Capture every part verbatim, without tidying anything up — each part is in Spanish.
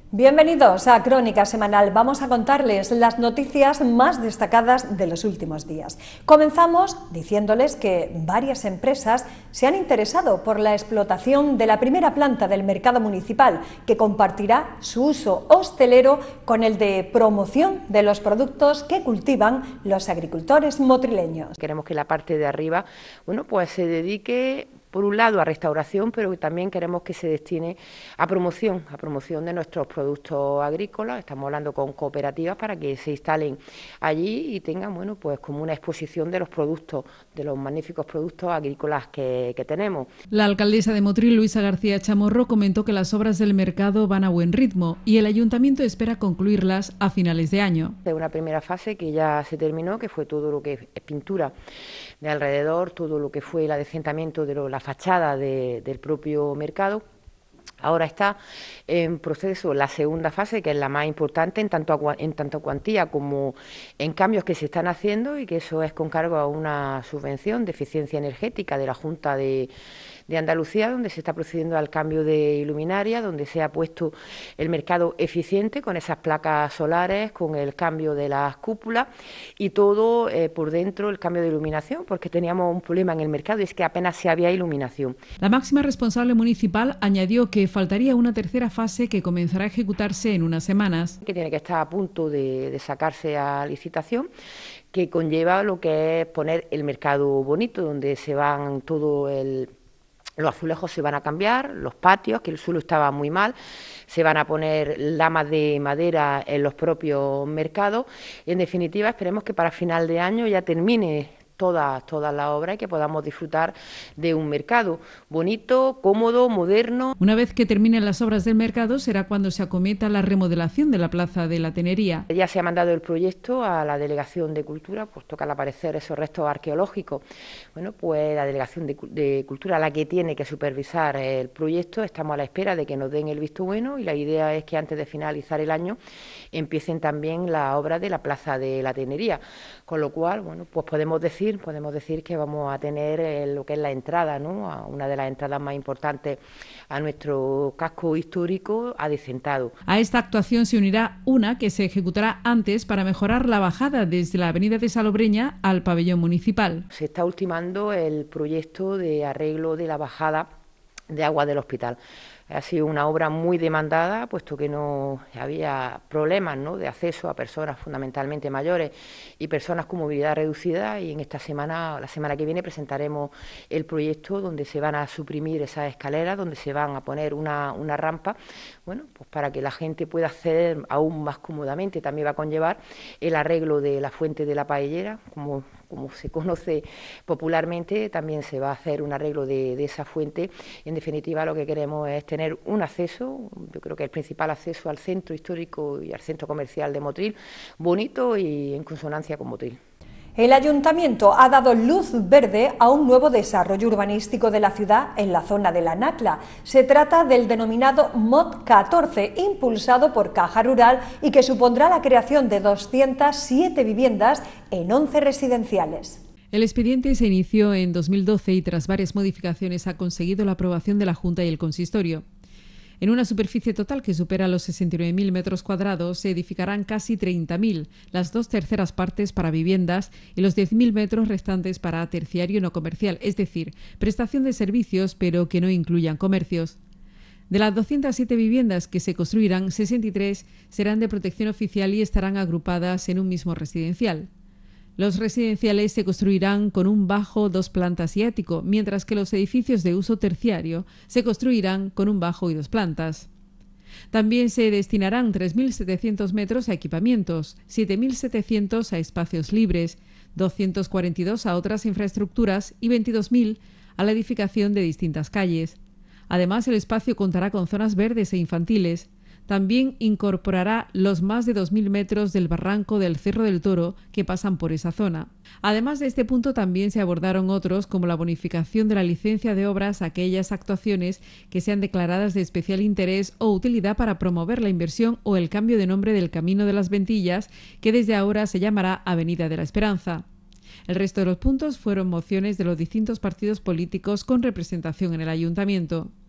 Bienvenidos a Crónica Semanal. Vamos a contarles las noticias más destacadas de los últimos días. Comenzamos diciéndoles que varias empresas se han interesado por la explotación de la primera planta del mercado municipal, que compartirá su uso hostelero con el de promoción de los productos que cultivan los agricultores motrileños. Queremos que la parte de arriba, bueno, pues se dedique por un lado a restauración, pero también queremos que se destine a promoción, a promoción de nuestros productos agrícolas. Estamos hablando con cooperativas para que se instalen allí y tengan, bueno, pues como una exposición de los productos, de los magníficos productos agrícolas que, que tenemos. La alcaldesa de Motril, Luisa García Chamorro, comentó que las obras del mercado van a buen ritmo y el ayuntamiento espera concluirlas a finales de año. De una primera fase que ya se terminó, que fue todo lo que es pintura de alrededor, todo lo que fue el adecentamiento de lo, la fachada de, del propio mercado. Ahora está en proceso la segunda fase, que es la más importante en tanto, en tanto cuantía como en cambios que se están haciendo, y que eso es con cargo a una subvención de eficiencia energética de la Junta de, de Andalucía, donde se está procediendo al cambio de iluminaria, donde se ha puesto el mercado eficiente con esas placas solares, con el cambio de las cúpulas y todo eh, por dentro, el cambio de iluminación, porque teníamos un problema en el mercado y es que apenas se había iluminación. La máxima responsable municipal añadió que faltaría una tercera fase que comenzará a ejecutarse en unas semanas. Que tiene que estar a punto de, de sacarse a licitación, que conlleva lo que es poner el mercado bonito, donde se van todo el... Los azulejos se van a cambiar, los patios, que el suelo estaba muy mal, se van a poner lamas de madera en los propios mercados y, en definitiva, esperemos que para final de año ya termine toda, toda la obra y que podamos disfrutar de un mercado bonito, cómodo, moderno. Una vez que terminen las obras del mercado será cuando se acometa la remodelación de la Plaza de la Tenería. Ya se ha mandado el proyecto a la Delegación de Cultura, pues toca al aparecer esos restos arqueológicos. Bueno, pues la Delegación de, de Cultura, la que tiene que supervisar el proyecto, estamos a la espera de que nos den el visto bueno, y la idea es que antes de finalizar el año empiecen también la obra de la Plaza de la Tenería, con lo cual, bueno, pues podemos decir Podemos decir que vamos a tener eh, lo que es la entrada, ¿no?, a una de las entradas más importantes a nuestro casco histórico adecentado. A esta actuación se unirá una que se ejecutará antes para mejorar la bajada desde la avenida de Salobreña al pabellón municipal. Se está ultimando el proyecto de arreglo de la bajada de agua del hospital. Ha sido una obra muy demandada, puesto que no había problemas, ¿no?, de acceso a personas fundamentalmente mayores y personas con movilidad reducida, y en esta semana, la semana que viene, presentaremos el proyecto donde se van a suprimir esas escaleras, donde se van a poner una, una rampa, bueno, pues para que la gente pueda acceder aún más cómodamente. También va a conllevar el arreglo de la fuente de la paellera, como como se conoce popularmente. También se va a hacer un arreglo de, de esa fuente. En definitiva, lo que queremos es tener un acceso, yo creo que el principal acceso al centro histórico y al centro comercial de Motril, bonito y en consonancia con Motril. El Ayuntamiento ha dado luz verde a un nuevo desarrollo urbanístico de la ciudad en la zona de la Nacla. Se trata del denominado M O D catorce, impulsado por Caja Rural, y que supondrá la creación de doscientas siete viviendas en once residenciales. El expediente se inició en dos mil doce y tras varias modificaciones ha conseguido la aprobación de la Junta y el Consistorio. En una superficie total que supera los sesenta y nueve mil metros cuadrados se edificarán casi treinta mil, las dos terceras partes para viviendas y los diez mil metros restantes para terciario no comercial, es decir, prestación de servicios pero que no incluyan comercios. De las doscientas siete viviendas que se construirán, sesenta y tres serán de protección oficial y estarán agrupadas en un mismo residencial. Los residenciales se construirán con un bajo, dos plantas y ático, mientras que los edificios de uso terciario se construirán con un bajo y dos plantas. También se destinarán tres mil setecientos metros a equipamientos, siete mil setecientos a espacios libres, doscientos cuarenta y dos a otras infraestructuras y veintidós mil a la edificación de distintas calles. Además, el espacio contará con zonas verdes e infantiles. También incorporará los más de dos mil metros del barranco del Cerro del Toro que pasan por esa zona. Además de este punto, también se abordaron otros, como la bonificación de la licencia de obras a aquellas actuaciones que sean declaradas de especial interés o utilidad para promover la inversión, o el cambio de nombre del Camino de las Ventillas, que desde ahora se llamará Avenida de la Esperanza. El resto de los puntos fueron mociones de los distintos partidos políticos con representación en el Ayuntamiento.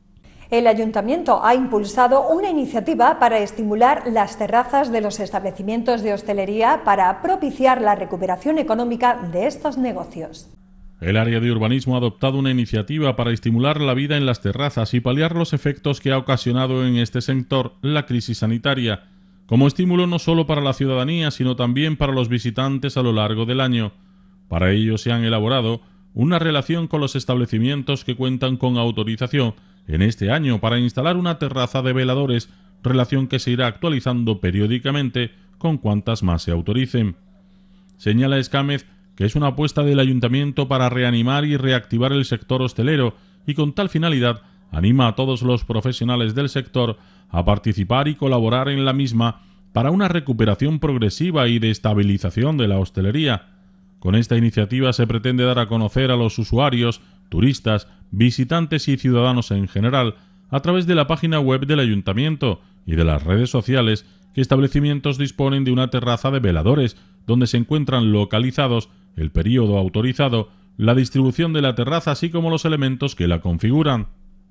El Ayuntamiento ha impulsado una iniciativa para estimular las terrazas de los establecimientos de hostelería para propiciar la recuperación económica de estos negocios. El área de urbanismo ha adoptado una iniciativa para estimular la vida en las terrazas y paliar los efectos que ha ocasionado en este sector la crisis sanitaria, como estímulo no solo para la ciudadanía, sino también para los visitantes a lo largo del año. Para ello se han elaborado una relación con los establecimientos que cuentan con autorización en este año para instalar una terraza de veladores, relación que se irá actualizando periódicamente con cuantas más se autoricen. Señala Escámez que es una apuesta del Ayuntamiento para reanimar y reactivar el sector hostelero y con tal finalidad anima a todos los profesionales del sector a participar y colaborar en la misma para una recuperación progresiva y de estabilización de la hostelería. Con esta iniciativa se pretende dar a conocer a los usuarios, turistas, visitantes y ciudadanos en general, a través de la página web del Ayuntamiento y de las redes sociales, que establecimientos disponen de una terraza de veladores, donde se encuentran localizados el período autorizado, la distribución de la terraza, así como los elementos que la configuran.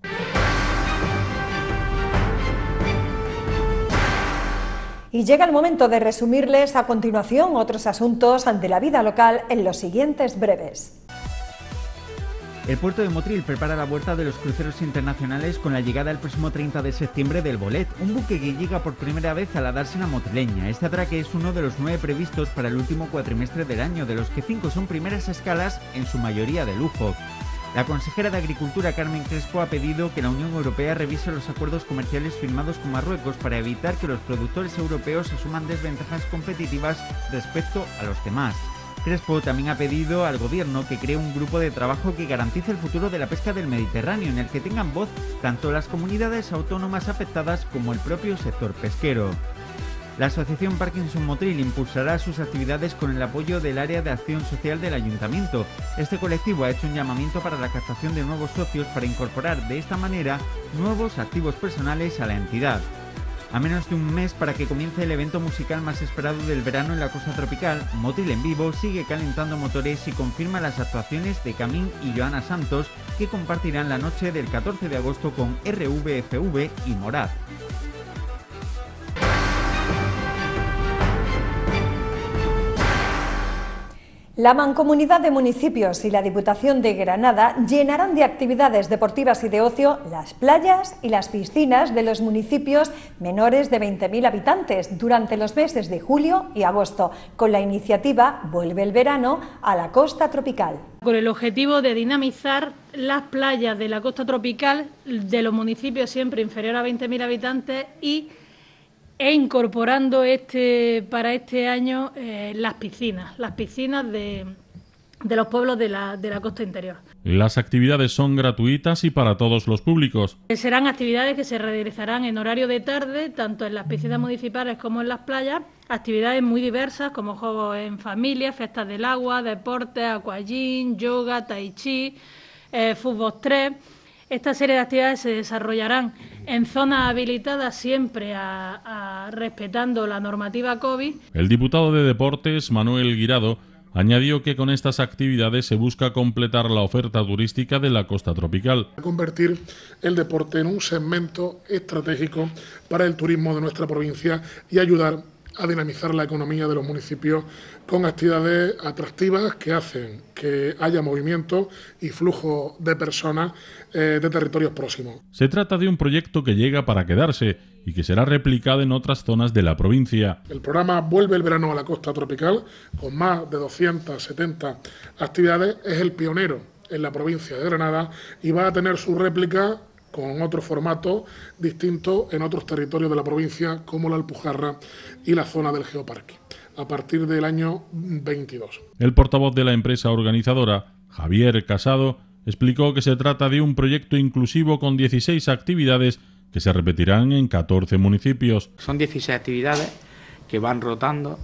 Y llega el momento de resumirles a continuación otros asuntos de la vida local en los siguientes breves. El puerto de Motril prepara la vuelta de los cruceros internacionales con la llegada el próximo treinta de septiembre del Bolet, un buque que llega por primera vez a la dársena motrileña. Este atraque es uno de los nueve previstos para el último cuatrimestre del año, de los que cinco son primeras escalas, en su mayoría de lujo. La consejera de Agricultura, Carmen Crespo, ha pedido que la Unión Europea revise los acuerdos comerciales firmados con Marruecos para evitar que los productores europeos asuman desventajas competitivas respecto a los demás. Crespo también ha pedido al Gobierno que cree un grupo de trabajo que garantice el futuro de la pesca del Mediterráneo, en el que tengan voz tanto las comunidades autónomas afectadas como el propio sector pesquero. La Asociación Parkinson Motril impulsará sus actividades con el apoyo del Área de Acción Social del Ayuntamiento. Este colectivo ha hecho un llamamiento para la captación de nuevos socios para incorporar de esta manera nuevos activos personales a la entidad. A menos de un mes para que comience el evento musical más esperado del verano en la costa tropical, Motril en Vivo sigue calentando motores y confirma las actuaciones de Camín y Joana Santos, que compartirán la noche del catorce de agosto con R V F V y Morad. La Mancomunidad de Municipios y la Diputación de Granada llenarán de actividades deportivas y de ocio las playas y las piscinas de los municipios menores de veinte mil habitantes durante los meses de julio y agosto, con la iniciativa Vuelve el verano a la costa tropical. Con el objetivo de dinamizar las playas de la costa tropical de los municipios siempre inferior a veinte mil habitantes y e incorporando este para este año eh, las piscinas, las piscinas de, de los pueblos de la, de la costa interior. Las actividades son gratuitas y para todos los públicos. Serán actividades que se realizarán en horario de tarde, tanto en las piscinas municipales como en las playas, actividades muy diversas como juegos en familia, fiestas del agua, deportes, aquagym, yoga, tai chi, eh, fútbol tres. Esta serie de actividades se desarrollarán en zonas habilitadas siempre a, a, respetando la normativa COVID. El diputado de Deportes, Manuel Guirado, añadió que con estas actividades se busca completar la oferta turística de la costa tropical. Convertir el deporte en un segmento estratégico para el turismo de nuestra provincia y ayudar a dinamizar la economía de los municipios con actividades atractivas que hacen que haya movimiento y flujo de personas eh, de territorios próximos. Se trata de un proyecto que llega para quedarse y que será replicado en otras zonas de la provincia. El programa Vuelve el verano a la costa tropical, con más de doscientas setenta actividades, es el pionero en la provincia de Granada y va a tener su réplica con otro formato distinto en otros territorios de la provincia, como la Alpujarra y la zona del Geoparque, a partir del año veintidós. El portavoz de la empresa organizadora, Javier Casado, explicó que se trata de un proyecto inclusivo con dieciséis actividades que se repetirán en catorce municipios. Son dieciséis actividades que van rotando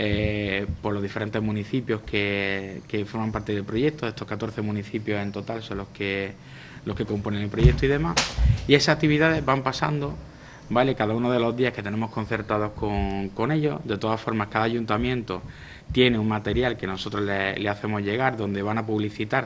eh, por los diferentes municipios que, que forman parte del proyecto. Estos catorce municipios en total son los que los que componen el proyecto y demás, y esas actividades van pasando, ¿vale?, cada uno de los días que tenemos concertados con, con ellos. De todas formas, cada ayuntamiento tiene un material que nosotros le, le hacemos llegar, donde van a publicitar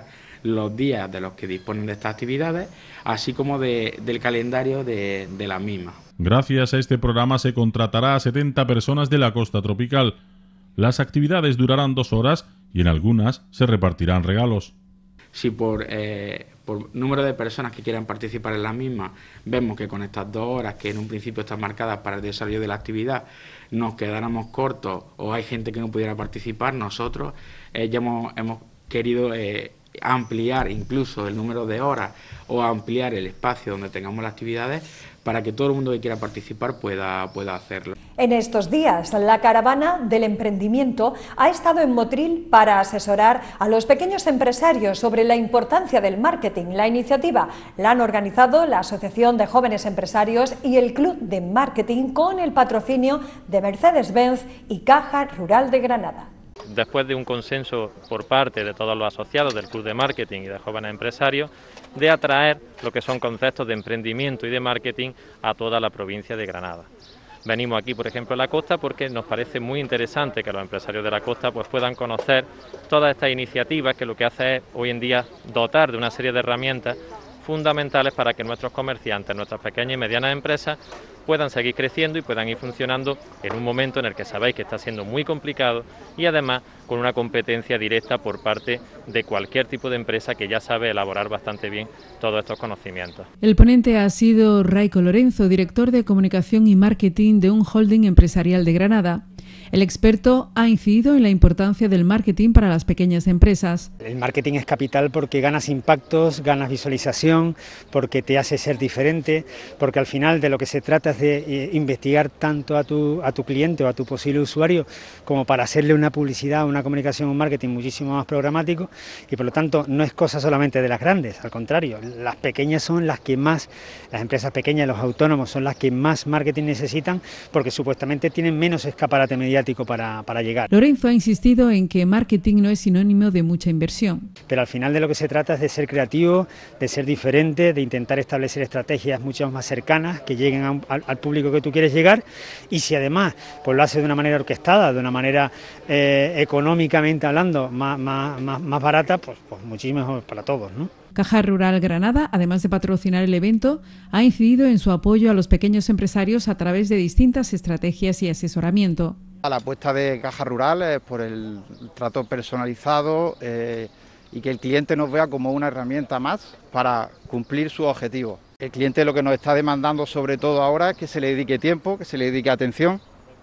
los días de los que disponen de estas actividades, así como de, del calendario de, de las mismas. Gracias a este programa se contratará a setenta personas de la costa tropical. Las actividades durarán dos horas y en algunas se repartirán regalos. Si por, eh, por número de personas que quieran participar en la misma vemos que con estas dos horas, que en un principio están marcadas para el desarrollo de la actividad, nos quedáramos cortos o hay gente que no pudiera participar, nosotros eh, ya hemos, hemos querido eh, ampliar incluso el número de horas o ampliar el espacio donde tengamos las actividades para que todo el mundo que quiera participar pueda, pueda hacerlo. En estos días, la Caravana del Emprendimiento ha estado en Motril para asesorar a los pequeños empresarios sobre la importancia del marketing. La iniciativa la han organizado la Asociación de Jóvenes Empresarios y el Club de Marketing con el patrocinio de Mercedes-Benz y Caja Rural de Granada. Después de un consenso por parte de todos los asociados del Club de Marketing y de Jóvenes Empresarios, de atraer lo que son conceptos de emprendimiento y de marketing a toda la provincia de Granada. Venimos aquí, por ejemplo, a la costa porque nos parece muy interesante que los empresarios de la costa pues, puedan conocer todas estas iniciativas que lo que hace es hoy en día dotar de una serie de herramientas fundamentales para que nuestros comerciantes, nuestras pequeñas y medianas empresas puedan seguir creciendo y puedan ir funcionando en un momento en el que sabéis que está siendo muy complicado y además con una competencia directa por parte de cualquier tipo de empresa que ya sabe elaborar bastante bien todos estos conocimientos. El ponente ha sido Raico Lorenzo, director de Comunicación y Marketing de un holding empresarial de Granada. El experto ha incidido en la importancia del marketing para las pequeñas empresas. El marketing es capital porque ganas impactos, ganas visualización, porque te hace ser diferente, porque al final de lo que se trata es de investigar tanto a tu, a tu cliente o a tu posible usuario como para hacerle una publicidad, una comunicación, un marketing muchísimo más programático y por lo tanto no es cosa solamente de las grandes, al contrario, las pequeñas son las que más, las empresas pequeñas, los autónomos son las que más marketing necesitan porque supuestamente tienen menos escaparate mediático Para, para llegar. Lorenzo ha insistido en que marketing no es sinónimo de mucha inversión. Pero al final de lo que se trata es de ser creativo, de ser diferente, de intentar establecer estrategias mucho más cercanas que lleguen a un, al, al público que tú quieres llegar y si además pues lo haces de una manera orquestada, de una manera eh, económicamente hablando más, más, más, más barata, pues, pues muchísimo mejor para todos, ¿no? Caja Rural Granada, además de patrocinar el evento, ha incidido en su apoyo a los pequeños empresarios a través de distintas estrategias y asesoramiento. La apuesta de Caja Rural es por el trato personalizado eh, y que el cliente nos vea como una herramienta más para cumplir sus objetivos. El cliente lo que nos está demandando sobre todo ahora es que se le dedique tiempo, que se le dedique atención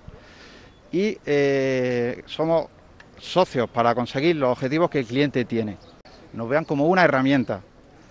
y eh, somos socios para conseguir los objetivos que el cliente tiene. Nos vean como una herramienta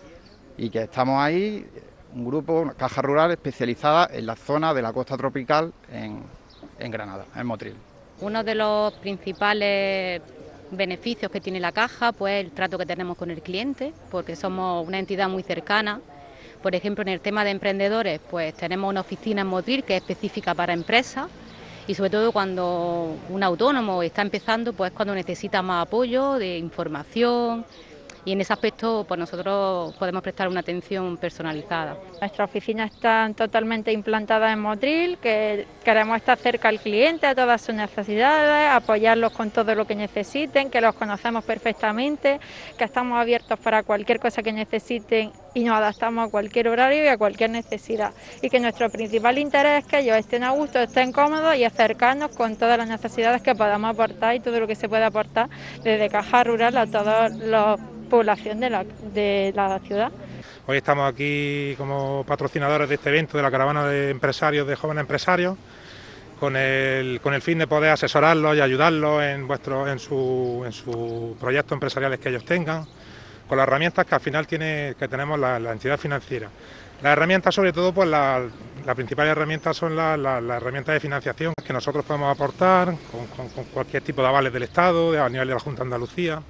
y que estamos ahí, un grupo, una Caja Rural especializada en la zona de la costa tropical en, en Granada, en Motril. Uno de los principales beneficios que tiene la Caja, pues el trato que tenemos con el cliente, porque somos una entidad muy cercana. Por ejemplo, en el tema de emprendedores, pues tenemos una oficina en Motril que es específica para empresas y sobre todo cuando un autónomo está empezando, pues cuando necesita más apoyo de información. Y en ese aspecto pues nosotros podemos prestar una atención personalizada. Nuestras oficinas están totalmente implantadas en Motril, que queremos estar cerca al cliente, a todas sus necesidades, apoyarlos con todo lo que necesiten, que los conocemos perfectamente, que estamos abiertos para cualquier cosa que necesiten y nos adaptamos a cualquier horario y a cualquier necesidad. Y que nuestro principal interés es que ellos estén a gusto, estén cómodos y acercarnos con todas las necesidades que podamos aportar y todo lo que se puede aportar desde Caja Rural a todos los población de la, de la ciudad. Hoy estamos aquí como patrocinadores de este evento de la Caravana de Empresarios, de Jóvenes Empresarios, con el, con el fin de poder asesorarlos y ayudarlos en, vuestro, en sus en su proyectos empresariales que ellos tengan, con las herramientas que al final tiene, que tenemos la, la entidad financiera. Las herramientas, sobre todo, pues la, la principal herramienta son las la, la herramientas de financiación que nosotros podemos aportar con, con, con cualquier tipo de avales del Estado, de, a nivel de la Junta de Andalucía.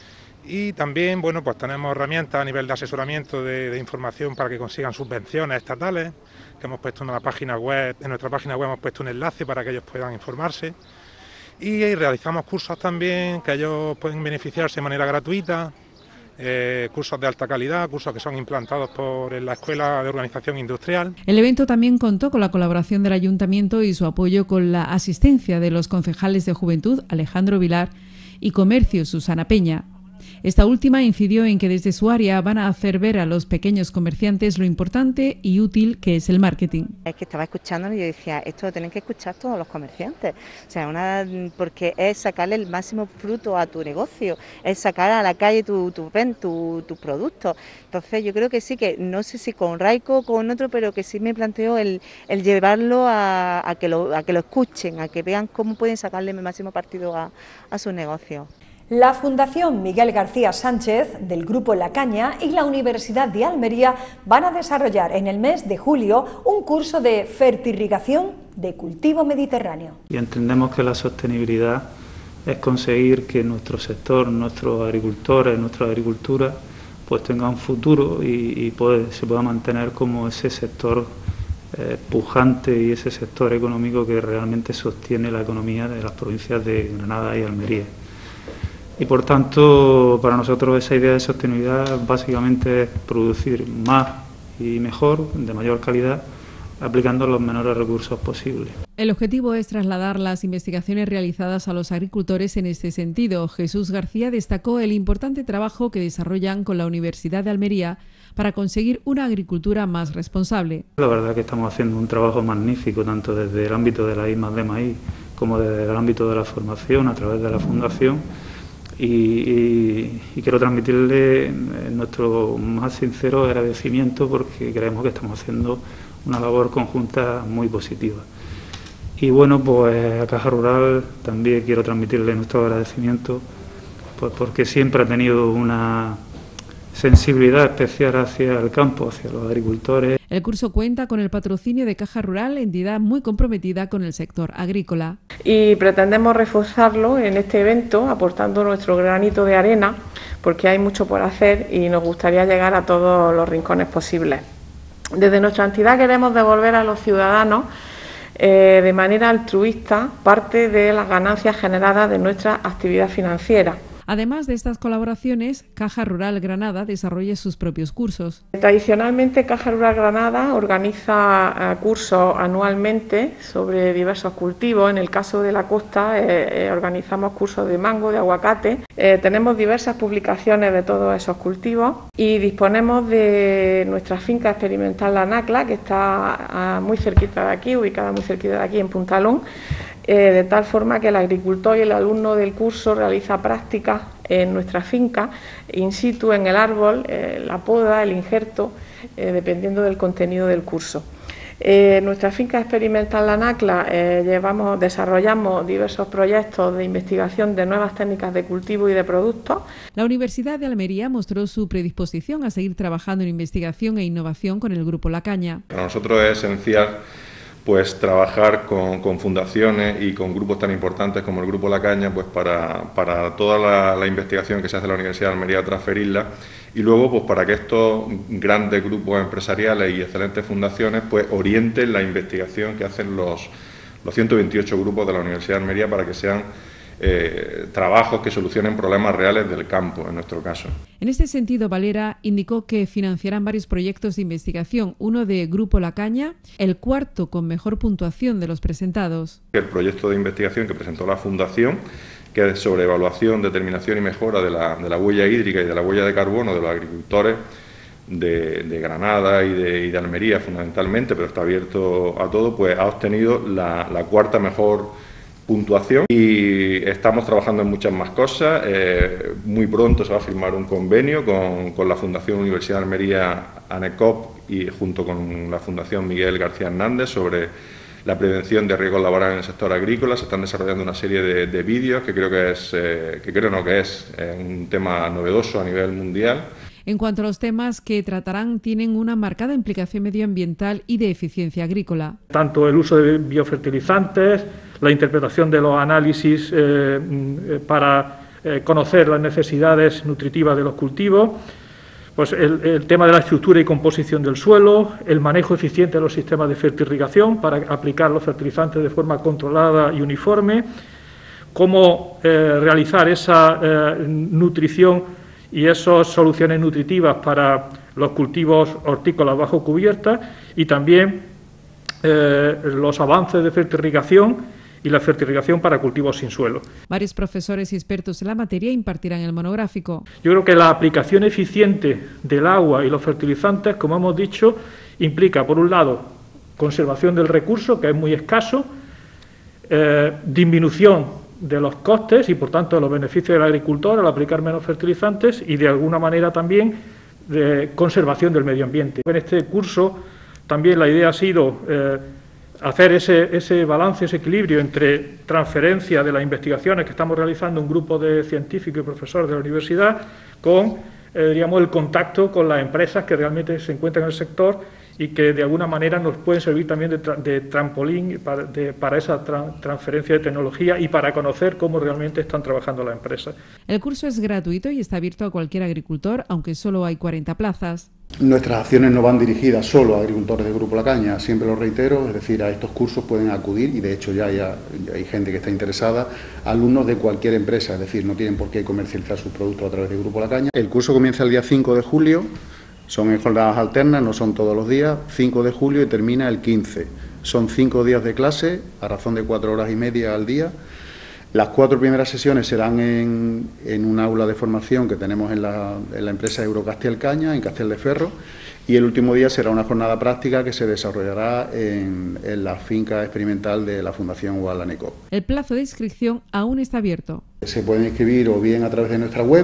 Y también, bueno, pues tenemos herramientas a nivel de asesoramiento de, de información para que consigan subvenciones estatales, que hemos puesto en la página web, en nuestra página web hemos puesto un enlace para que ellos puedan informarse. Y realizamos cursos también que ellos pueden beneficiarse de manera gratuita, eh, cursos de alta calidad, cursos que son implantados por la Escuela de Organización Industrial. El evento también contó con la colaboración del Ayuntamiento y su apoyo con la asistencia de los concejales de Juventud, Alejandro Vilar, y Comercio, Susana Peña. Esta última incidió en que desde su área van a hacer ver a los pequeños comerciantes lo importante y útil que es el marketing. Es que estaba escuchándolo y yo decía, esto lo tienen que escuchar todos los comerciantes, o sea, una, porque es sacarle el máximo fruto a tu negocio, es sacar a la calle tu, tu, tu, tu producto. Entonces yo creo que sí, que no sé si con Raico o con otro, pero que sí me planteo el, el llevarlo a, a, que lo, a que lo escuchen, a que vean cómo pueden sacarle el máximo partido a, a su negocio. La Fundación Miguel García Sánchez, del Grupo La Caña, y la Universidad de Almería van a desarrollar en el mes de julio un curso de fertirrigación de cultivo mediterráneo. Y entendemos que la sostenibilidad es conseguir que nuestro sector, nuestros agricultores, nuestra agricultura, pues tenga un futuro y, y puede, se pueda mantener como ese sector eh, pujante y ese sector económico que realmente sostiene la economía de las provincias de Granada y Almería. Y por tanto, para nosotros esa idea de sostenibilidad básicamente es producir más y mejor, de mayor calidad, aplicando los menores recursos posibles. El objetivo es trasladar las investigaciones realizadas a los agricultores en este sentido. Jesús García destacó el importante trabajo que desarrollan con la Universidad de Almería para conseguir una agricultura más responsable. La verdad es que estamos haciendo un trabajo magnífico, tanto desde el ámbito de la I más D más I como desde el ámbito de la formación a través de la Fundación. Y, y, y quiero transmitirle nuestro más sincero agradecimiento porque creemos que estamos haciendo una labor conjunta muy positiva. Y bueno, pues a Caja Rural también quiero transmitirle nuestro agradecimiento, pues porque siempre ha tenido una sensibilidad especial hacia el campo, hacia los agricultores. El curso cuenta con el patrocinio de Caja Rural, entidad muy comprometida con el sector agrícola. Y pretendemos reforzarlo en este evento aportando nuestro granito de arena, porque hay mucho por hacer y nos gustaría llegar a todos los rincones posibles. Desde nuestra entidad queremos devolver a los ciudadanos eh, de manera altruista parte de las ganancias generadas de nuestra actividad financiera. Además de estas colaboraciones, Caja Rural Granada desarrolla sus propios cursos. Tradicionalmente, Caja Rural Granada organiza eh, cursos anualmente sobre diversos cultivos. En el caso de la costa, eh, eh, organizamos cursos de mango, de aguacate. Eh, tenemos diversas publicaciones de todos esos cultivos y disponemos de nuestra finca experimental La Nacla, que está a, muy cerquita de aquí, ubicada muy cerquita de aquí en Puntalón. Eh, de tal forma que el agricultor y el alumno del curso realiza prácticas en nuestra finca, in situ en el árbol, eh, la poda, el injerto, eh, dependiendo del contenido del curso. Eh, en nuestra finca experimental La Nacla eh, llevamos, desarrollamos diversos proyectos de investigación de nuevas técnicas de cultivo y de productos. La Universidad de Almería mostró su predisposición a seguir trabajando en investigación e innovación con el Grupo La Caña. Para nosotros es esencial pues trabajar con, con fundaciones y con grupos tan importantes como el Grupo La Caña, pues para, para toda la, la investigación que se hace en la Universidad de Almería, transferirla, y luego pues para que estos grandes grupos empresariales y excelentes fundaciones pues orienten la investigación que hacen los, los ciento veintiocho grupos de la Universidad de Almería para que sean Eh, trabajos que solucionen problemas reales del campo, en nuestro caso. En este sentido, Valera indicó que financiarán varios proyectos de investigación, uno de Grupo La Caña, el cuarto con mejor puntuación de los presentados. El proyecto de investigación que presentó la Fundación, que es sobre evaluación, determinación y mejora de la, de la huella hídrica y de la huella de carbono de los agricultores de, de Granada y de, y de Almería fundamentalmente, pero está abierto a todo, pues ha obtenido la, la cuarta mejor puntuación y estamos trabajando en muchas más cosas. Eh, muy pronto se va a firmar un convenio con, con la Fundación Universidad de Almería ANECOP y junto con la Fundación Miguel García Hernández sobre la prevención de riesgos laborales en el sector agrícola. Se están desarrollando una serie de, de vídeos que creo que es, eh, que creo no que es eh, un tema novedoso a nivel mundial. En cuanto a los temas que tratarán, tienen una marcada implicación medioambiental y de eficiencia agrícola. Tanto el uso de biofertilizantes, la interpretación de los análisis eh, para eh, conocer las necesidades nutritivas de los cultivos, pues el, el tema de la estructura y composición del suelo, el manejo eficiente de los sistemas de fertirrigación para aplicar los fertilizantes de forma controlada y uniforme, cómo eh, realizar esa eh, nutrición y esas soluciones nutritivas para los cultivos hortícolas bajo cubierta y también eh, los avances de fertirrigación y la fertilización para cultivos sin suelo. Varios profesores y expertos en la materia impartirán el monográfico. Yo creo que la aplicación eficiente del agua y los fertilizantes, como hemos dicho, implica, por un lado, conservación del recurso, que es muy escaso, eh, disminución de los costes y, por tanto, de los beneficios del agricultor al aplicar menos fertilizantes y, de alguna manera, también de conservación del medio ambiente. En este curso también la idea ha sido eh, hacer ese, ese balance, ese equilibrio entre transferencia de las investigaciones que estamos realizando un grupo de científicos y profesores de la universidad con, eh, diríamos, el contacto con las empresas que realmente se encuentran en el sector y que de alguna manera nos pueden servir también de, tra de trampolín para, de, para esa tra transferencia de tecnología y para conocer cómo realmente están trabajando las empresas. El curso es gratuito y está abierto a cualquier agricultor, aunque solo hay cuarenta plazas. Nuestras acciones no van dirigidas solo a agricultores del Grupo La Caña, siempre lo reitero, es decir, a estos cursos pueden acudir, y de hecho ya hay, ya hay gente que está interesada, alumnos de cualquier empresa, es decir, no tienen por qué comercializar sus productos a través del Grupo La Caña. El curso comienza el día cinco de julio, son en jornadas alternas, no son todos los días, cinco de julio y termina el quince. Son cinco días de clase, a razón de cuatro horas y media al día. Las cuatro primeras sesiones serán en, en un aula de formación que tenemos en la, en la empresa Eurocastel Caña, en Castel de Ferro, y el último día será una jornada práctica que se desarrollará en, en la finca experimental de la Fundación Guadalanico. El plazo de inscripción aún está abierto. Se pueden inscribir o bien a través de nuestra web,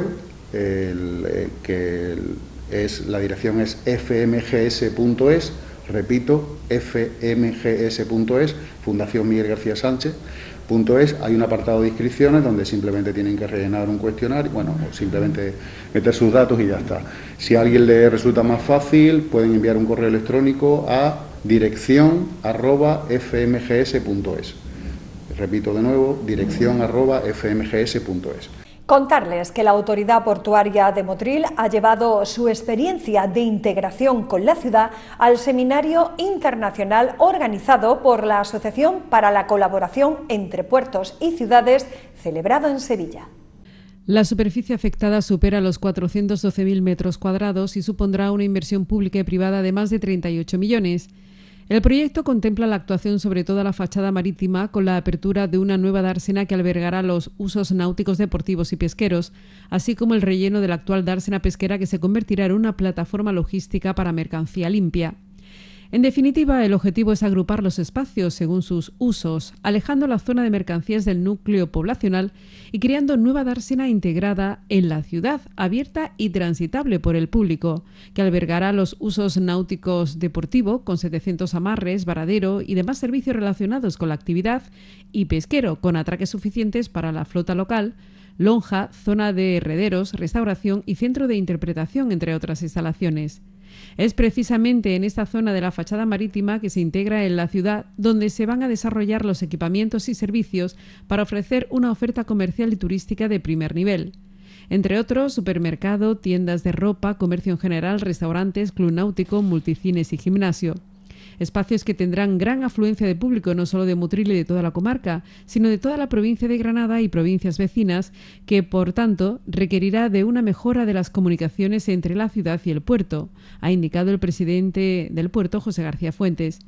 el, el, que el, es, la dirección es f m g s punto es, repito, f m g s punto es, Fundación Miguel García Sánchez. Punto es, hay un apartado de inscripciones donde simplemente tienen que rellenar un cuestionario, bueno, o simplemente meter sus datos y ya está. Si a alguien le resulta más fácil, pueden enviar un correo electrónico a dirección arroba f m g s punto es. Repito de nuevo, dirección arroba f m g s punto es. Contarles que la Autoridad Portuaria de Motril ha llevado su experiencia de integración con la ciudad al seminario internacional organizado por la Asociación para la Colaboración entre Puertos y Ciudades, celebrado en Sevilla. La superficie afectada supera los cuatrocientos doce mil metros cuadrados y supondrá una inversión pública y privada de más de treinta y ocho millones. El proyecto contempla la actuación sobre toda la fachada marítima con la apertura de una nueva dársena que albergará los usos náuticos, deportivos y pesqueros, así como el relleno de la actual dársena pesquera que se convertirá en una plataforma logística para mercancía limpia. En definitiva, el objetivo es agrupar los espacios según sus usos, alejando la zona de mercancías del núcleo poblacional y creando nueva dársena integrada en la ciudad, abierta y transitable por el público, que albergará los usos náuticos deportivo con setecientos amarres, varadero y demás servicios relacionados con la actividad, y pesquero con atraques suficientes para la flota local, lonja, zona de herrederos, restauración y centro de interpretación, entre otras instalaciones. Es precisamente en esta zona de la fachada marítima que se integra en la ciudad donde se van a desarrollar los equipamientos y servicios para ofrecer una oferta comercial y turística de primer nivel. Entre otros, supermercado, tiendas de ropa, comercio en general, restaurantes, club náutico, multicines y gimnasio. Espacios que tendrán gran afluencia de público no solo de Motril y de toda la comarca, sino de toda la provincia de Granada y provincias vecinas, que, por tanto, requerirá de una mejora de las comunicaciones entre la ciudad y el puerto, ha indicado el presidente del puerto, José García Fuentes.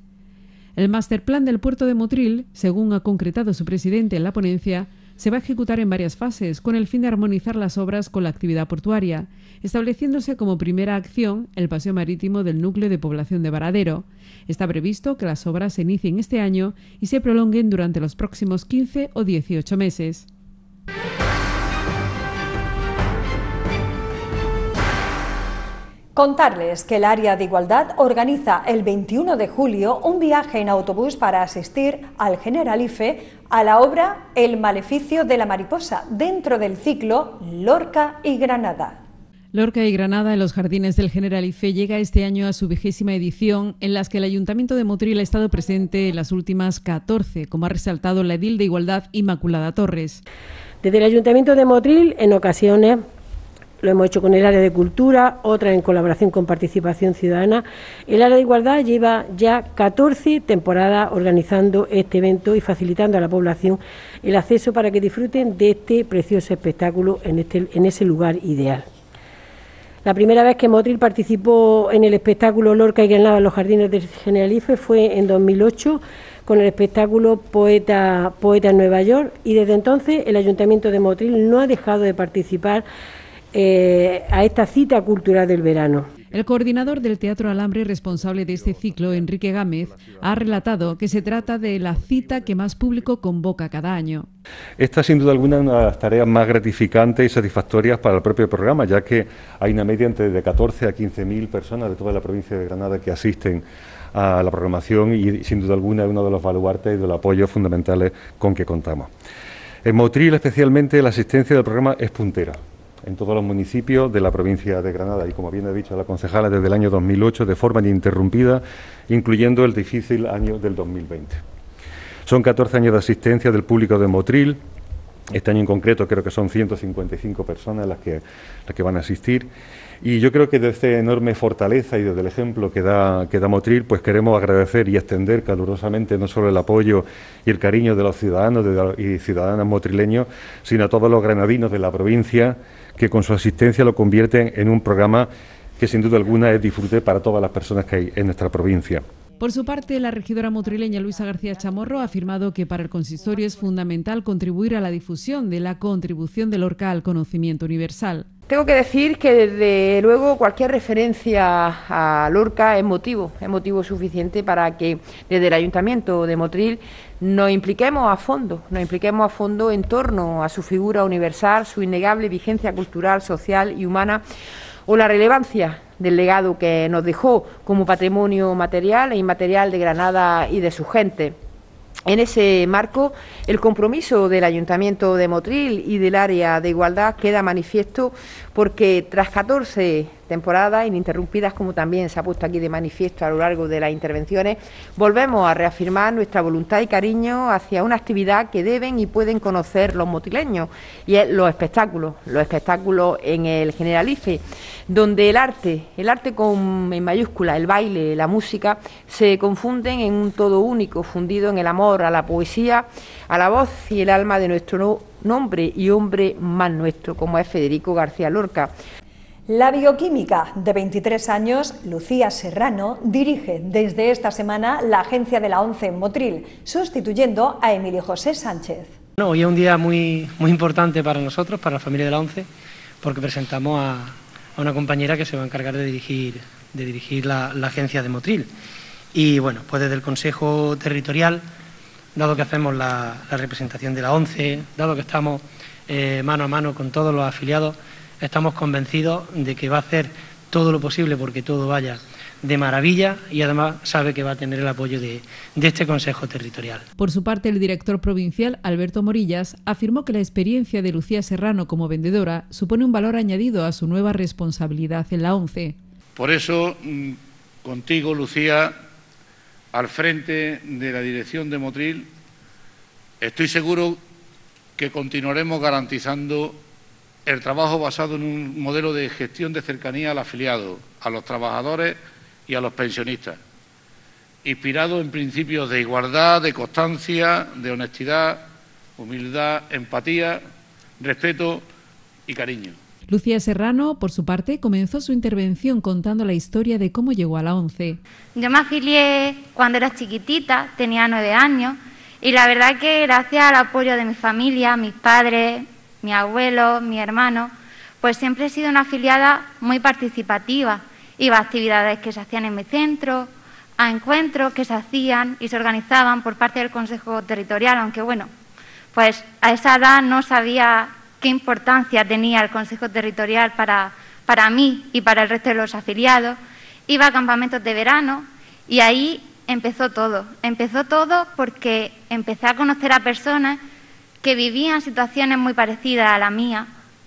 El Masterplan del puerto de Motril, según ha concretado su presidente en la ponencia, se va a ejecutar en varias fases, con el fin de armonizar las obras con la actividad portuaria, estableciéndose como primera acción el paseo marítimo del núcleo de población de Varadero. Está previsto que las obras se inicien este año y se prolonguen durante los próximos quince o dieciocho meses. Contarles que el Área de Igualdad organiza el veintiuno de julio un viaje en autobús para asistir al Generalife a la obra El Maleficio de la Mariposa, dentro del ciclo Lorca y Granada. Lorca y Granada en los jardines del Generalife llega este año a su vigésima edición, en las que el Ayuntamiento de Motril ha estado presente en las últimas catorce, como ha resaltado la edil de Igualdad, Inmaculada Torres. Desde el Ayuntamiento de Motril, en ocasiones lo hemos hecho con el área de cultura, otra en colaboración con participación ciudadana. El área de igualdad lleva ya catorce temporadas organizando este evento y facilitando a la población el acceso para que disfruten de este precioso espectáculo en, este, en ese lugar ideal. La primera vez que Motril participó en el espectáculo Lorca y Granada en los Jardines del Generalife fue en dos mil ocho con el espectáculo Poeta, Poeta en Nueva York, y desde entonces el Ayuntamiento de Motril no ha dejado de participar eh, a esta cita cultural del verano. El coordinador del Teatro Alambre, responsable de este ciclo, Enrique Gámez, ha relatado que se trata de la cita que más público convoca cada año. Esta, sin duda alguna, es una de las tareas más gratificantes y satisfactorias para el propio programa, ya que hay una media entre de catorce a quince mil personas de toda la provincia de Granada que asisten a la programación y, sin duda alguna, es uno de los baluartes y de los apoyos fundamentales con que contamos. En Motril, especialmente, la asistencia del programa es puntera en todos los municipios de la provincia de Granada y, como bien ha dicho la concejala, desde el año dos mil ocho de forma ininterrumpida, incluyendo el difícil año del dos mil veinte. Son catorce años de asistencia del público de Motril. Este año en concreto creo que son ciento cincuenta y cinco personas las que, las que van a asistir, y yo creo que desde esta enorme fortaleza y desde el ejemplo que da, que da Motril, pues queremos agradecer y extender calurosamente no solo el apoyo y el cariño de los ciudadanos de, y ciudadanas motrileños, sino a todos los granadinos de la provincia que con su asistencia lo convierten en un programa que sin duda alguna es disfrute para todas las personas que hay en nuestra provincia. Por su parte, la regidora motrileña Luisa García Chamorro ha afirmado que para el consistorio es fundamental contribuir a la difusión de la contribución de Lorca al conocimiento universal. Tengo que decir que desde luego cualquier referencia a Lorca es motivo, es motivo suficiente para que desde el Ayuntamiento de Motril nos impliquemos a fondo, nos impliquemos a fondo en torno a su figura universal, su innegable vigencia cultural, social y humana, o la relevancia del legado que nos dejó como patrimonio material e inmaterial de Granada y de su gente. En ese marco, el compromiso del Ayuntamiento de Motril y del área de igualdad queda manifiesto porque tras catorce temporadas ininterrumpidas, como también se ha puesto aquí de manifiesto a lo largo de las intervenciones, volvemos a reafirmar nuestra voluntad y cariño hacia una actividad que deben y pueden conocer los motrileños, y es los espectáculos, los espectáculos en el Generalife, donde el arte, el arte con en mayúscula, el baile, la música, se confunden en un todo único, fundido en el amor a la poesía, a la voz y el alma de nuestro nombre y hombre más nuestro, como es Federico García Lorca. La bioquímica de veintitrés años, Lucía Serrano, dirige desde esta semana la agencia de la ONCE en Motril, sustituyendo a Emilio José Sánchez. Bueno, hoy es un día muy, muy importante para nosotros, para la familia de la ONCE, porque presentamos a, a una compañera que se va a encargar de dirigir, de dirigir la, la agencia de Motril. Y bueno, pues desde el Consejo Territorial, dado que hacemos la, la representación de la ONCE, dado que estamos eh, mano a mano con todos los afiliados, estamos convencidos de que va a hacer todo lo posible porque todo vaya de maravilla, y además sabe que va a tener el apoyo de, de este Consejo Territorial. Por su parte, el director provincial, Alberto Morillas, afirmó que la experiencia de Lucía Serrano como vendedora supone un valor añadido a su nueva responsabilidad en la ONCE. Por eso, contigo, Lucía, al frente de la dirección de Motril, estoy seguro que continuaremos garantizando el trabajo basado en un modelo de gestión de cercanía al afiliado, a los trabajadores y a los pensionistas, inspirado en principios de igualdad, de constancia, de honestidad, humildad, empatía, respeto y cariño. Lucía Serrano, por su parte, comenzó su intervención contando la historia de cómo llegó a la ONCE. Yo me afilié cuando era chiquitita, tenía nueve años, y la verdad que gracias al apoyo de mi familia, mis padres, mi abuelo, mi hermano, pues siempre he sido una afiliada muy participativa. Iba a actividades que se hacían en mi centro, a encuentros que se hacían y se organizaban por parte del Consejo Territorial, aunque bueno, pues a esa edad no sabía qué importancia tenía el Consejo Territorial para, para mí y para el resto de los afiliados. Iba a campamentos de verano y ahí empezó todo. Empezó todo porque empecé a conocer a personas que vivían situaciones muy parecidas a la mía,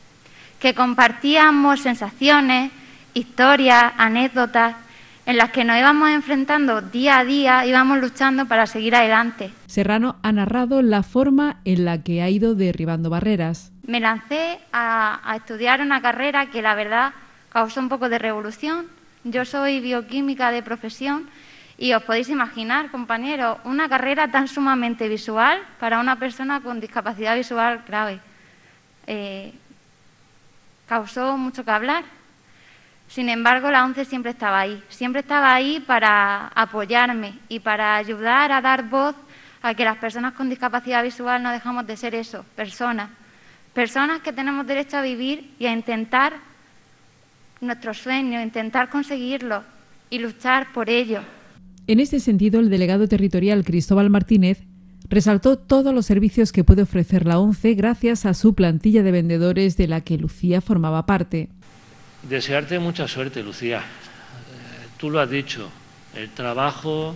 que compartíamos sensaciones, historias, anécdotas, en las que nos íbamos enfrentando día a día, íbamos luchando para seguir adelante. Serrano ha narrado la forma en la que ha ido derribando barreras. Me lancé a, a estudiar una carrera que la verdad causó un poco de revolución. Yo soy bioquímica de profesión y os podéis imaginar, compañeros, una carrera tan sumamente visual para una persona con discapacidad visual grave. Eh, causó mucho que hablar. Sin embargo, la ONCE siempre estaba ahí, siempre estaba ahí para apoyarme y para ayudar a dar voz a que las personas con discapacidad visual no dejamos de ser eso, personas, personas que tenemos derecho a vivir y a intentar nuestros sueños, intentar conseguirlos y luchar por ello. En este sentido, el delegado territorial Cristóbal Martínez resaltó todos los servicios que puede ofrecer la ONCE gracias a su plantilla de vendedores de la que Lucía formaba parte. Desearte mucha suerte, Lucía. Eh, tú lo has dicho, el trabajo,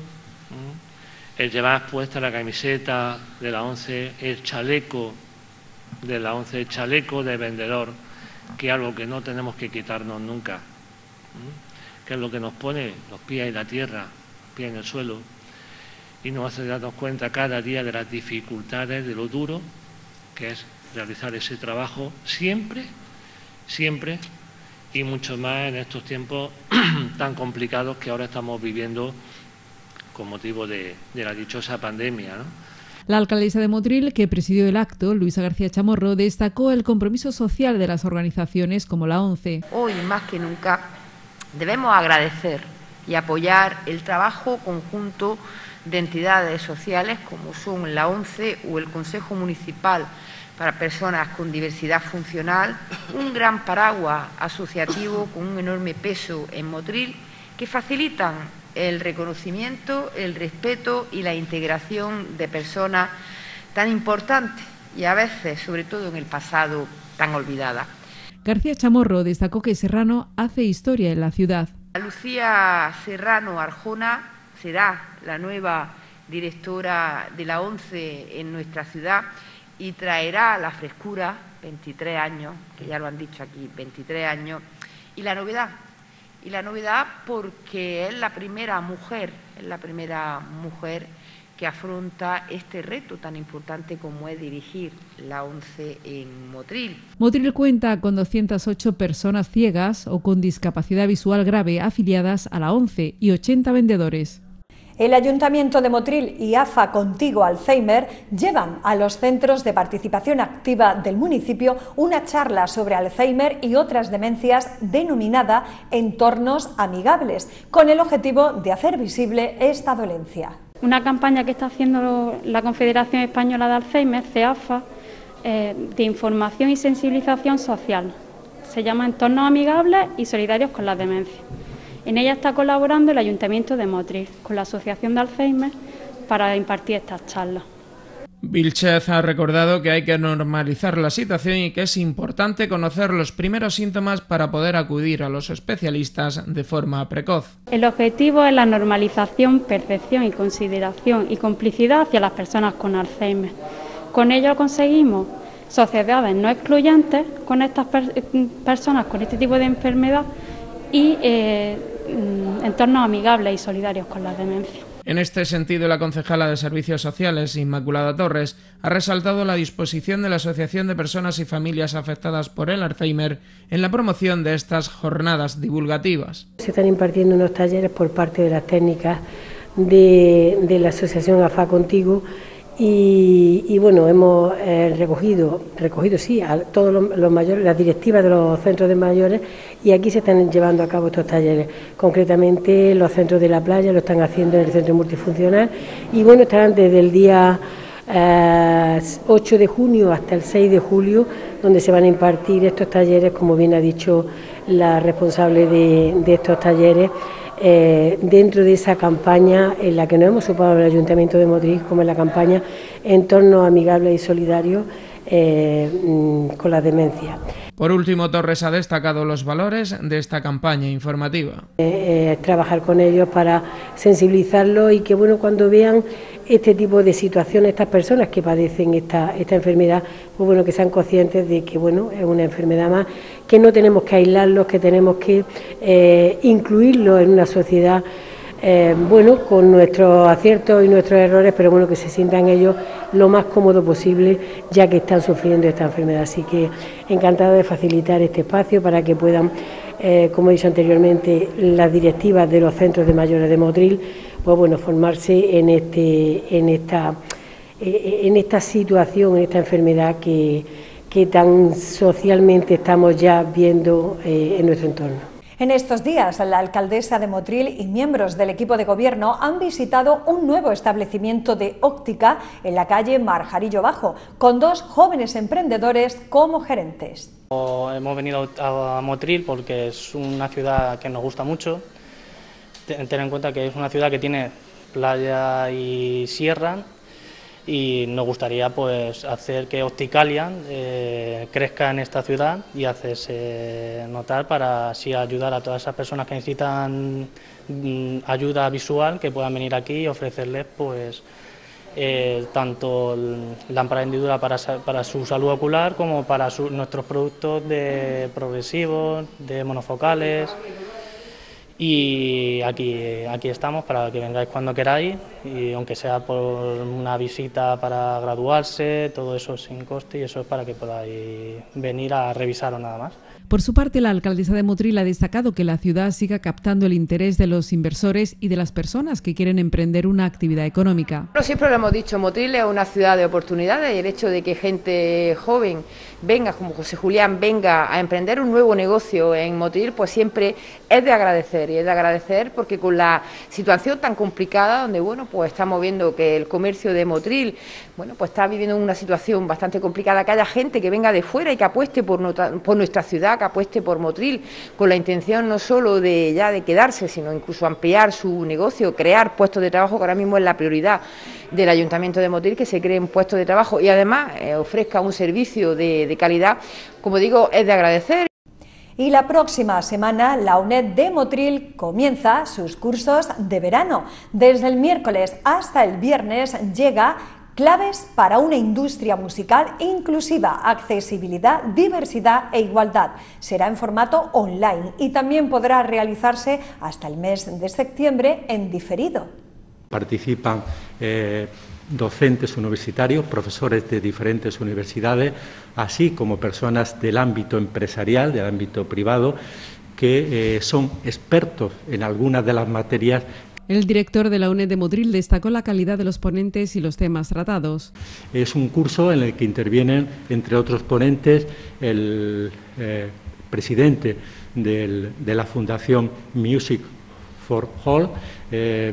el llevar puesta la camiseta de la ONCE, el chaleco de la ONCE, el chaleco de vendedor, que es algo que no tenemos que quitarnos nunca, que es lo que nos pone los pies en la tierra, pies en el suelo, y nos hace darnos cuenta cada día de las dificultades, de lo duro que es realizar ese trabajo siempre, siempre, y mucho más en estos tiempos tan complicados que ahora estamos viviendo con motivo de, de la dichosa pandemia, ¿no? La alcaldesa de Motril, que presidió el acto, Luisa García Chamorro, destacó el compromiso social de las organizaciones como la ONCE. Hoy, más que nunca, debemos agradecer y apoyar el trabajo conjunto de entidades sociales como son la ONCE o el Consejo Municipal para Personas con Diversidad Funcional, un gran paraguas asociativo con un enorme peso en Motril, que facilitan el reconocimiento, el respeto y la integración de personas tan importantes y a veces, sobre todo en el pasado, tan olvidadas. García Chamorro destacó que Serrano hace historia en la ciudad. Lucía Serrano Arjona será la nueva directora de la ONCE en nuestra ciudad y traerá la frescura, veintitrés años, que ya lo han dicho aquí, veintitrés años, y la novedad. Y la novedad porque es la primera mujer, es la primera mujer que afronta este reto tan importante como es dirigir la ONCE en Motril. Motril cuenta con doscientas ocho personas ciegas o con discapacidad visual grave afiliadas a la ONCE y ochenta vendedores. El Ayuntamiento de Motril y AFA Contigo Alzheimer llevan a los centros de participación activa del municipio una charla sobre Alzheimer y otras demencias denominada Entornos Amigables, con el objetivo de hacer visible esta dolencia. Una campaña que está haciendo la Confederación Española de Alzheimer, CEAFA, eh, de información y sensibilización social. Se llama Entornos Amigables y Solidarios con la Demencia. En ella está colaborando el Ayuntamiento de Motril con la Asociación de Alzheimer para impartir estas charlas. Vilchez ha recordado que hay que normalizar la situación y que es importante conocer los primeros síntomas para poder acudir a los especialistas de forma precoz. El objetivo es la normalización, percepción y consideración y complicidad hacia las personas con Alzheimer. Con ello conseguimos sociedades no excluyentes con estas per personas con este tipo de enfermedad y eh, entornos amigables y solidarios con la demencia. En este sentido, la concejala de Servicios Sociales, Inmaculada Torres, ha resaltado la disposición de la Asociación de Personas y Familias Afectadas por el Alzheimer en la promoción de estas jornadas divulgativas. Se están impartiendo unos talleres por parte de las técnicas de, de la Asociación AFA Contigo y, y bueno, hemos eh, recogido, recogido sí, a todos los, los mayores, las directivas de los centros de mayores, y aquí se están llevando a cabo estos talleres. Concretamente los centros de la playa lo están haciendo en el centro multifuncional y bueno, estarán desde el día eh, ocho de junio hasta el seis de julio, donde se van a impartir estos talleres, como bien ha dicho la responsable de, de estos talleres, Eh, dentro de esa campaña en la que nos hemos ocupado el Ayuntamiento de Motril, como en la campaña Entornos Amigables y Solidarios eh, con la demencia. Por último, Torres ha destacado los valores de esta campaña informativa. Eh, eh, trabajar con ellos para sensibilizarlos y que bueno, cuando vean este tipo de situaciones, estas personas que padecen esta, esta enfermedad, pues bueno, que sean conscientes de que bueno, es una enfermedad más, que no tenemos que aislarlos, que tenemos que eh, incluirlos en una sociedad, eh, bueno, con nuestros aciertos y nuestros errores, pero bueno, que se sientan ellos lo más cómodo posible, ya que están sufriendo esta enfermedad. Así que encantada de facilitar este espacio para que puedan, eh, como he dicho anteriormente, las directivas de los centros de mayores de Motril, pues bueno, formarse en este, en esta, en esta situación, en esta enfermedad que, que tan socialmente estamos ya viendo eh, en nuestro entorno. En estos días, la alcaldesa de Motril y miembros del equipo de gobierno han visitado un nuevo establecimiento de óptica en la calle Marjarillo Bajo, con dos jóvenes emprendedores como gerentes. Hemos venido a Motril porque es una ciudad que nos gusta mucho. Ten en cuenta que es una ciudad que tiene playa y sierra, y nos gustaría pues hacer que Opticalian eh, crezca en esta ciudad y hacerse notar para así ayudar a todas esas personas que necesitan mm, ayuda visual, que puedan venir aquí y ofrecerles pues eh, tanto lámpara de hendidura para, para su salud ocular como para su, nuestros productos de progresivos, de monofocales. Y aquí, aquí estamos para que vengáis cuando queráis, y aunque sea por una visita para graduarse, todo eso sin coste, y eso es para que podáis venir a revisaros nada más. Por su parte, la alcaldesa de Motril ha destacado que la ciudad siga captando el interés de los inversores y de las personas que quieren emprender una actividad económica. Bueno, siempre lo hemos dicho, Motril es una ciudad de oportunidades, y el hecho de que gente joven venga, como José Julián, venga a emprender un nuevo negocio en Motril, pues siempre es de agradecer, y es de agradecer porque con la situación tan complicada, donde bueno, pues estamos viendo que el comercio de Motril, bueno, pues está viviendo una situación bastante complicada, que haya gente que venga de fuera y que apueste por, nota, por nuestra ciudad, que apueste por Motril, con la intención no solo de ya de quedarse, sino incluso ampliar su negocio, crear puestos de trabajo, que ahora mismo es la prioridad del Ayuntamiento de Motril, que se creen puestos de trabajo y además eh, ofrezca un servicio de, de calidad, como digo, es de agradecer. Y la próxima semana la UNED de Motril comienza sus cursos de verano. Desde el miércoles hasta el viernes llega Claves para una industria musical inclusiva, accesibilidad, diversidad e igualdad. Será en formato online y también podrá realizarse hasta el mes de septiembre en diferido. Participan eh, docentes universitarios, profesores de diferentes universidades, así como personas del ámbito empresarial, del ámbito privado, que eh, son expertos en algunas de las materias. El director de la UNED de Motril destacó la calidad de los ponentes y los temas tratados. Es un curso en el que intervienen, entre otros ponentes, el eh, presidente del, de la Fundación Music for All, eh,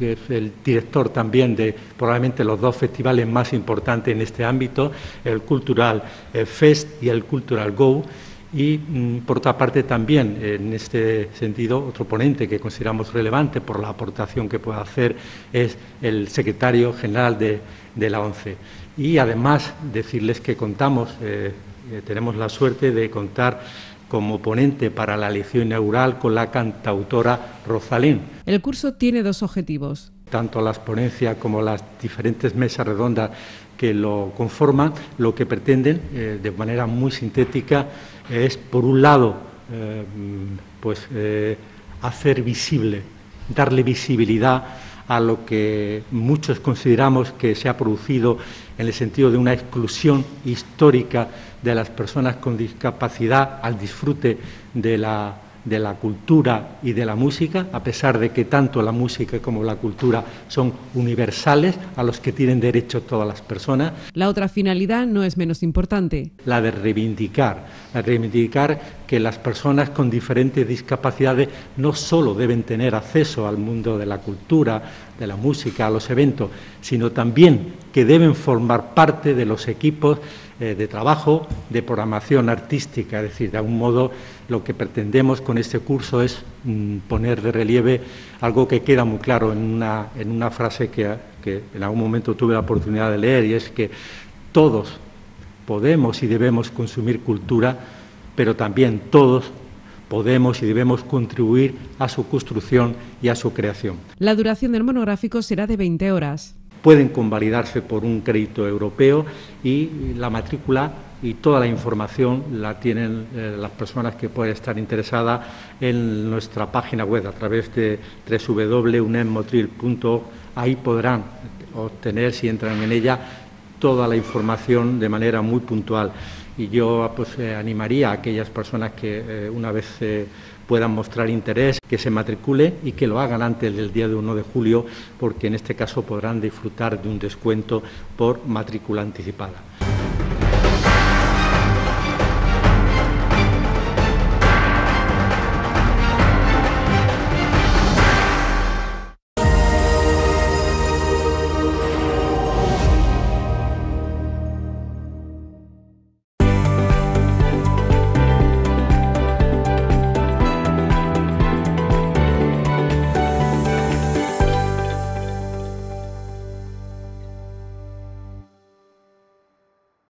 el director también de probablemente los dos festivales más importantes en este ámbito, el Cultural Fest y el Cultural Go. Y, por otra parte, también, en este sentido, otro ponente que consideramos relevante por la aportación que puede hacer es el secretario general de, de la ONCE. Y, además, decirles que contamos, eh, eh, tenemos la suerte de contar como ponente para la lección inaugural con la cantautora Rosalén. El curso tiene dos objetivos. Tanto las ponencias como las diferentes mesas redondas que lo conforman, lo que pretenden, eh, de manera muy sintética, es, por un lado, eh, pues eh, hacer visible, darle visibilidad a lo que muchos consideramos que se ha producido en el sentido de una exclusión histórica de las personas con discapacidad al disfrute de la de la cultura y de la música, a pesar de que tanto la música como la cultura son universales, a los que tienen derecho todas las personas. La otra finalidad no es menos importante. La de reivindicar, la de reivindicar que las personas con diferentes discapacidades no solo deben tener acceso al mundo de la cultura, de la música, a los eventos, sino también que deben formar parte de los equipos eh, de trabajo, de programación artística. Es decir, de algún modo lo que pretendemos con este curso es mm, poner de relieve algo que queda muy claro en una, en una frase que, que en algún momento tuve la oportunidad de leer, y es que todos podemos y debemos consumir cultura, pero también todos podemos y debemos contribuir a su construcción y a su creación. La duración del monográfico será de veinte horas. Pueden convalidarse por un crédito europeo, y la matrícula y toda la información la tienen eh, las personas que pueden estar interesadas en nuestra página web a través de doble u doble u doble u punto uned motril punto org. Ahí podrán obtener, si entran en ella, toda la información de manera muy puntual. Y yo pues eh, animaría a aquellas personas que eh, una vez eh, puedan mostrar interés, que se matriculen y que lo hagan antes del día de uno de julio, porque en este caso podrán disfrutar de un descuento por matrícula anticipada.